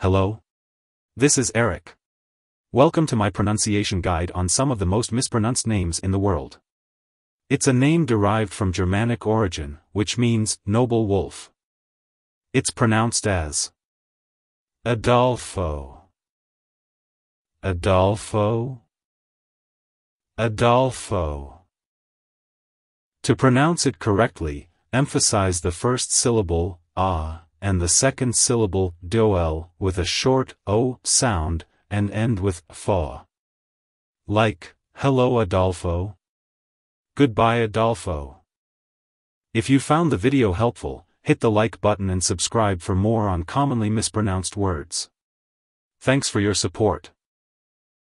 Hello? This is Eric. Welcome to my pronunciation guide on some of the most mispronounced names in the world. It's a name derived from Germanic origin, which means noble wolf. It's pronounced as Adolfo, Adolfo, Adolfo. To pronounce it correctly, emphasize the first syllable, ah, and the second syllable, doel, with a short o sound, and end with fa. Like, hello Adolfo. Goodbye Adolfo. If you found the video helpful, hit the like button and subscribe for more on commonly mispronounced words. Thanks for your support.